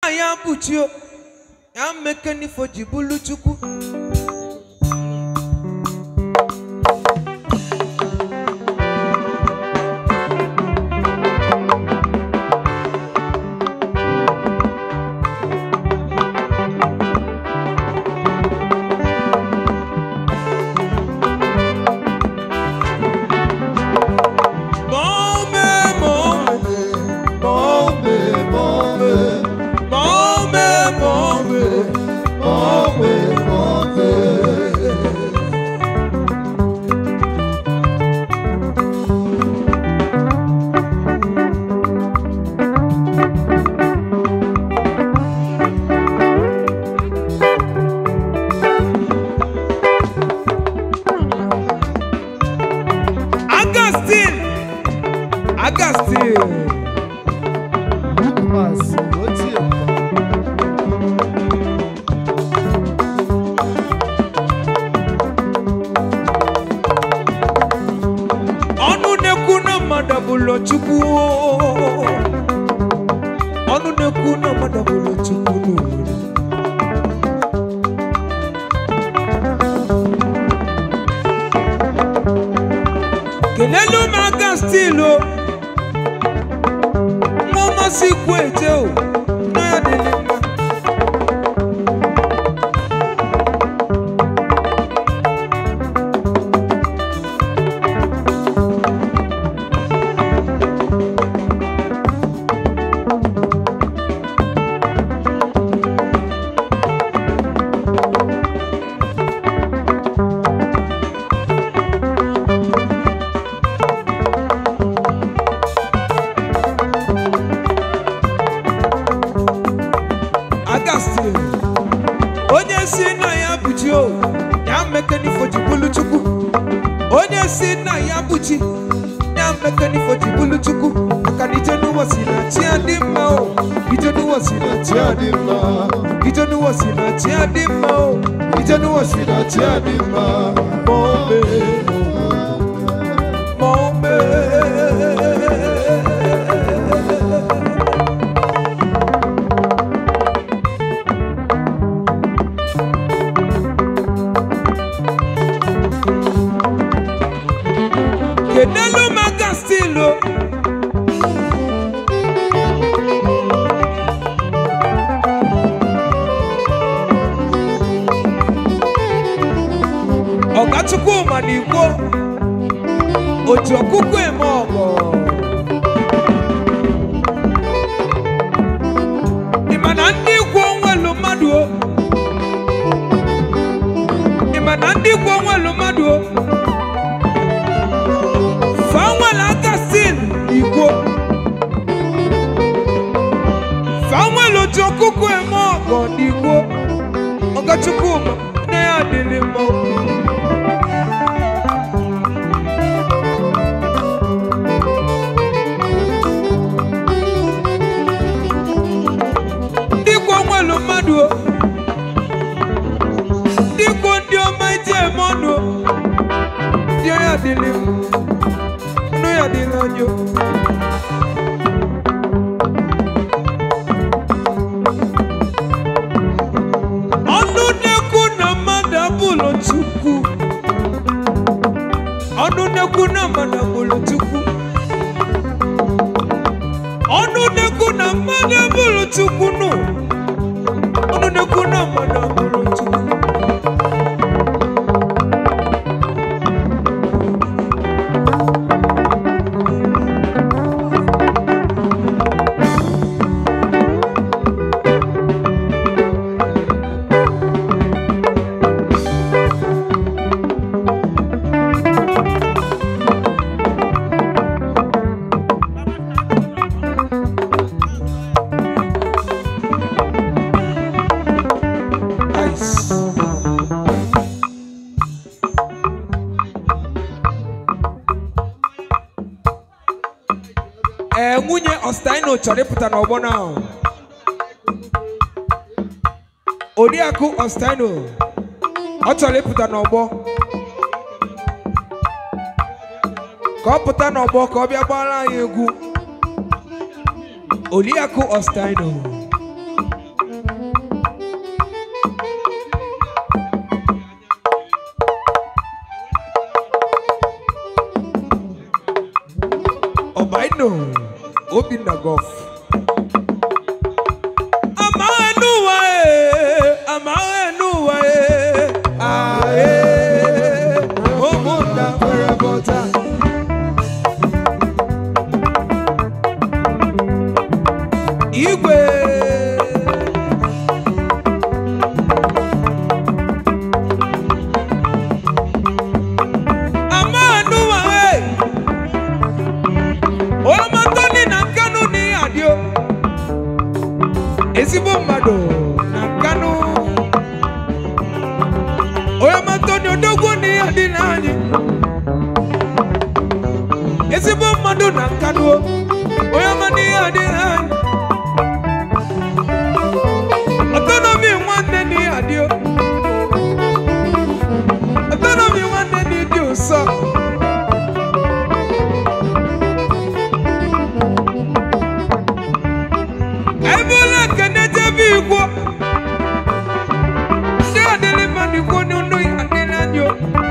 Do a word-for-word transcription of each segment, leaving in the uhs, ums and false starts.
ya buchio ya mekeni foji bulu chuku Kelelu maga stilo Mama si kwete o Na ya delima Onye si na ya buchi o ya mekeni foji bulu chuku Onye si na ya buchi ya mekeni foji bulu chuku Akanijenu wasina chia dima o Ijenu wasina chia dima Ijenu wasina chia dima o Ijenu wasina chia dima Mombe Mombe Kenelo maga stilo Oga chukwu manigbo Oji okuku eme ogo Imana ndi igwo nwelu mmadụ o Imana ndi igwo nwelu mmadụ o Fawala Gastin Igbo Fawala oji okuku eme ogo n'Igbo Oga chukwu na ya adịlị mma Diko ndio maite mono Ndio ya dili No ya dilanyo Onu neku na madabulo chuku Onu neku na madabulo chuku Onu neku na madabulo chuku no Onu neku na madabulo chuku Eh, Munye Ostaino chọrịpụta n'ọgbọ now. Oriakụ Ostaino ọ chọrịpụta n'ọgbọ. Ka ọ pụta n'ọgbọ ka ọ bịa gbara anyị egwu. Oriakụ Ostaino. in the Gulf. I'm a new way, I'm a new way. Ah, eh, oh, Munda, Parabota. Igwe. Esibo mado na kanu oya matoni odogo ni adinani Esibo mado na kanu oya mani adinani autonomy one ni adio autonomy one ni dio so Equal. They are delivering the good news and then I do.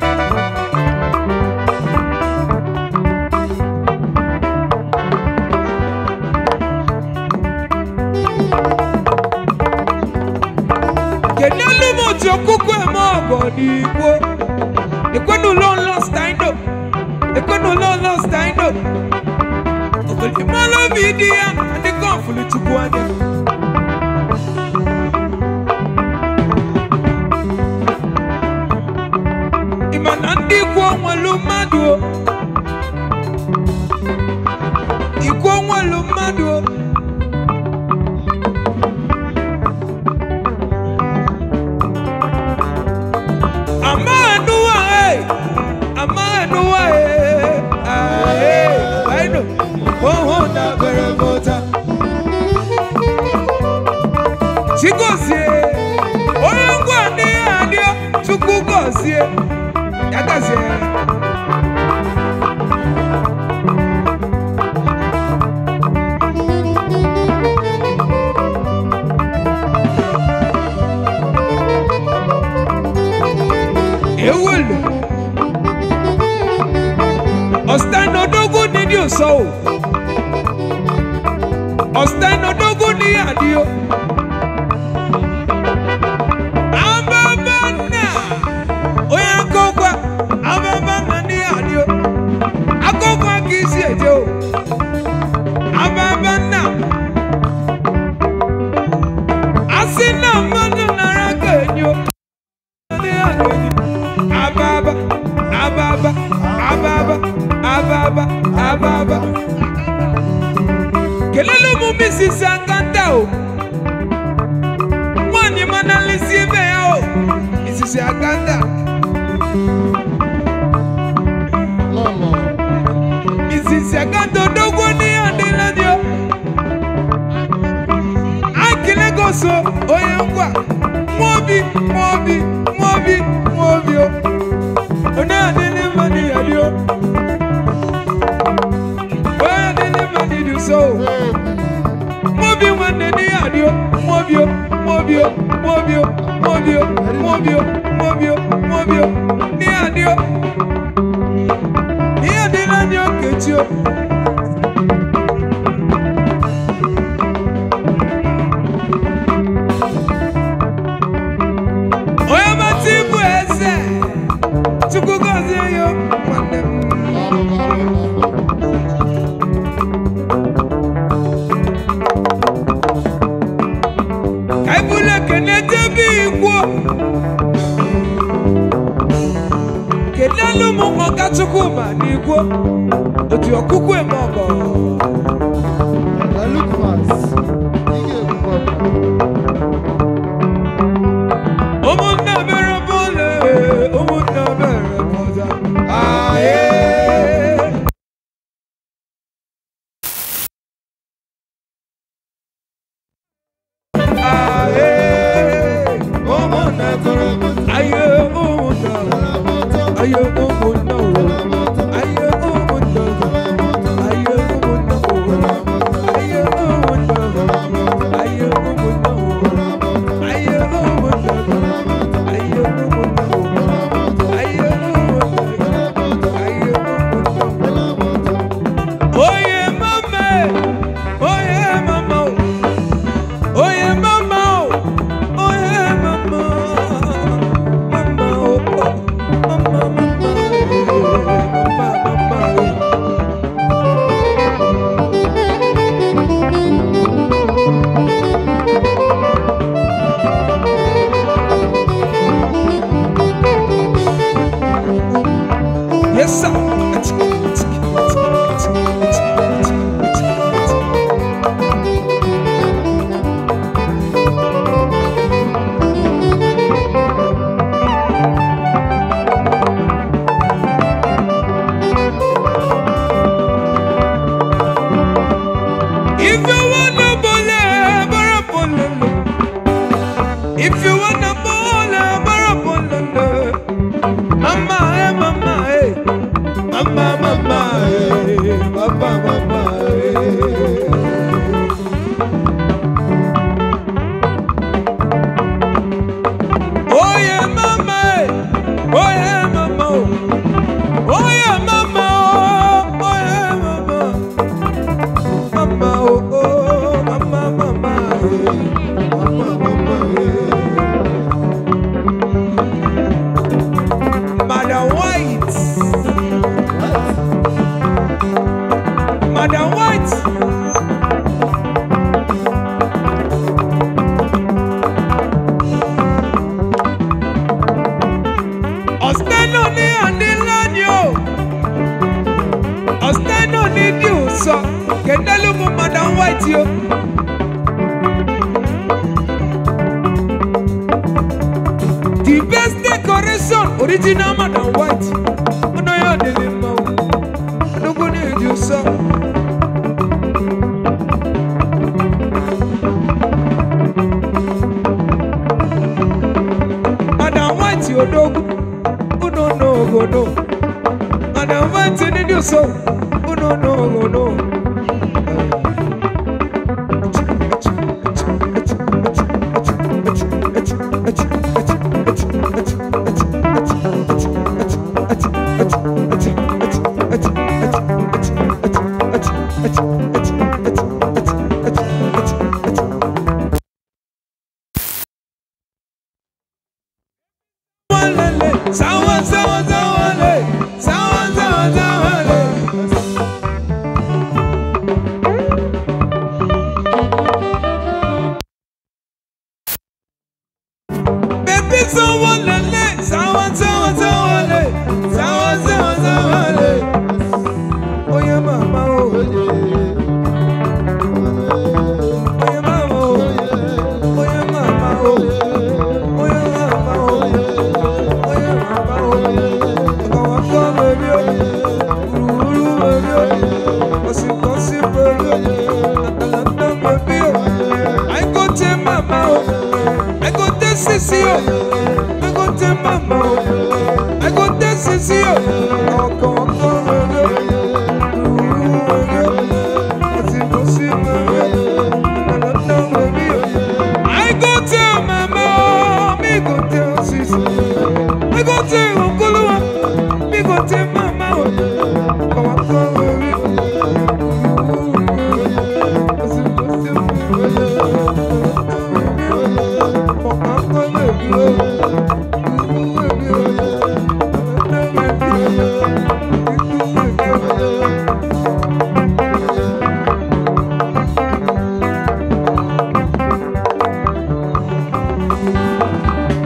Can you look at your cook and more equal? The good no lost time up. The good no lost time up. The Malo video and the conflict to go on. Imanandi kwa walumado Ikwa walumado Amanuwa eh Amanuwa eh Ah eh I know Oh oh na berebota Chigozie Oyangwa ni adio Chukugozie Yagazie Ewulu Ostano dogo ni dio so Ostano dogo ni adio Ababana Asina manu narakenyo Ababa Ababa Ababa Ababa Ababa Kelelo mumisi sanganta o Mwani manalisi bea o Isi sanganta Siakanto dogo ni andeladio Akile goso oyangwa Mobi, mobi, mobi, mobi Ona adele mani adio Oya adele mani do so Mobi wane ni adio Mobio, mobio, mobio, mobio, mobio, mobio, mobio Ni adio Ni adela nyo ketio Oya matibu eze Chukugozie yo Mwane Kaibule kenete bigwo Kenelu mungo kachukuma nigwo Oti okukwe mogo Lukmas Ige kumogo Omuna bere bole Omuna bere boza Aye Aye Omuna bere boza Aye omuna Aye omuna Aye omuna Aye omuna If you wanna ball, mama, hey, mama, hey, mama, mama, hey, mama, mama, hey. Oh yeah, mama, oh yeah, mama, oh yeah, mama, oh yeah, mama, mama, oh oh, mama, mama, hey, mama, mama, hey. Madam White, Madam White, Osteno ni anilanyo, Osteno ni diuso, kendelu mu Madam White yo. The best decoration, original Madam White. I know you're the limo. I don't go need you, sir. Madam White, you dog. Oh no, no, go no. Madam White, you need you, so. Oh no, no, go no. Sawa, sawa, sawa, sawa, sawa, sawa. Baby, sawa, lele, sawa, sawa, sawa, sawa, sawa, sawa. Oh yeah, mama, oh yeah, oh yeah, mama, oh yeah, mama, oh oh yeah, mama, oh. I go to mama, I go to Sissio, I go to mama, I go to Sissio. I go to mama, me go to Sissio, I go to Uncle, me go to mama.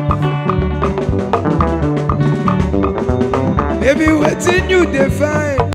Baby, what's in you define?